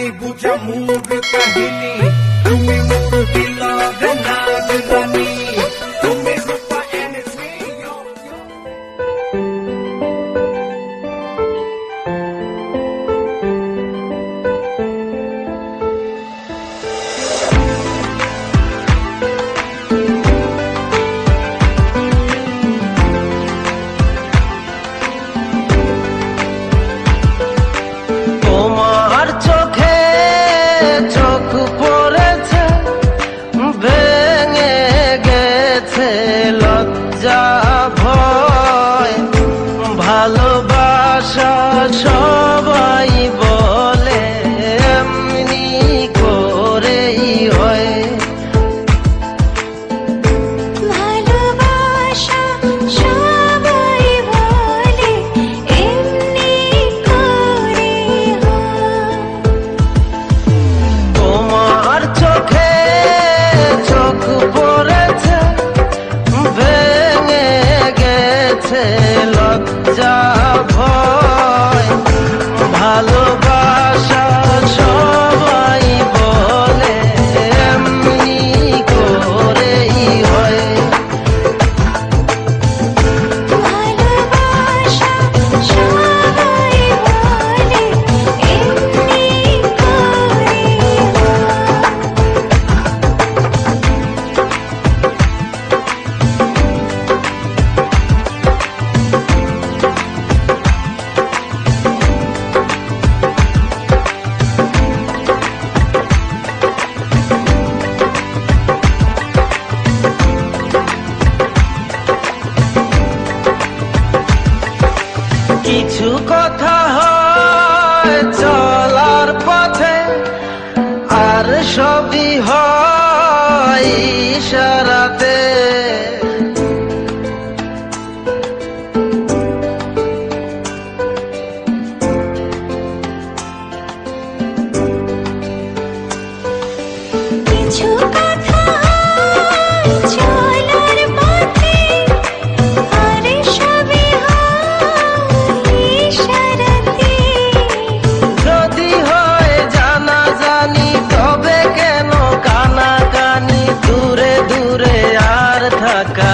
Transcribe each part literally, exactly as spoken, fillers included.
বুঝা মুড কাহিনী তুমি মোর দিলর নাগ রানী তুমি রূপা এনসি লজ্জা ভয় ভালোবাসা সবাই বলে এমনি করেই হয় ভালোবাসা সবাই বলে এমনি করে হয় তোমার চোখে চোখ পড়েছে ভেঙে গেছে লজ্জা ভয় ভালোবাসা সবাই বলে এমনি করেই হয় ভালোবাসা সবাই বলে এমনি করে কিছু কথা হয় চলার পথে আর সবই হয় ইশারাতে কিছু কথা চলার পথে আর সবই হয় ইশারাতে যদি হয় জানা জানি তবে কেন কানাকানি দূরে দূরে আর থাকা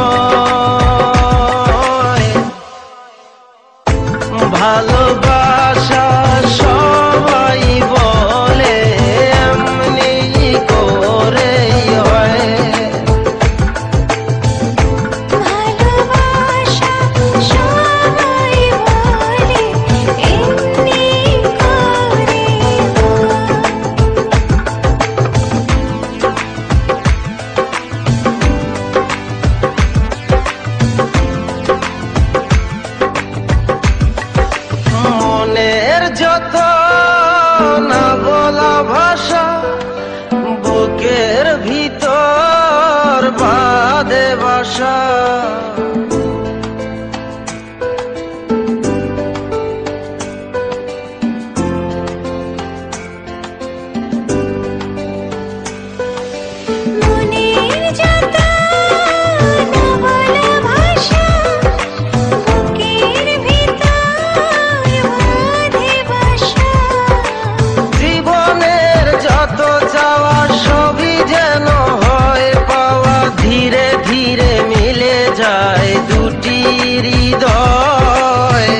নয় ভালোবাসা সবাই বলে এমনি করেই হয় ভালোবাসা সবাই বলে এমনি করে মনের যত না বলা ভাষা বুকের ভিতর বাঁধে বাসা মনের যত না বলা ভাষা বুকের ভিতর বাঁধে বাসা জীবনের যত চাওয়া সবই যেন হয় পাওয়া ধীরে ধীরে মিলে যায় দুটি হৃদয়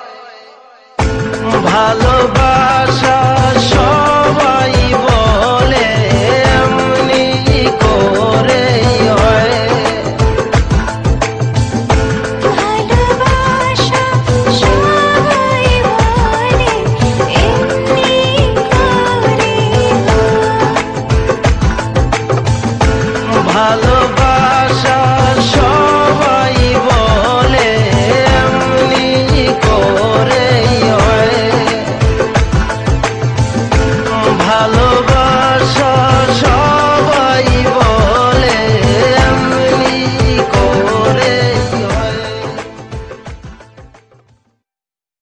ভালোবাসা সবাই বলে এমনি করেই হয় ভালোবাসা সবাই বলে এমনি করে ভালো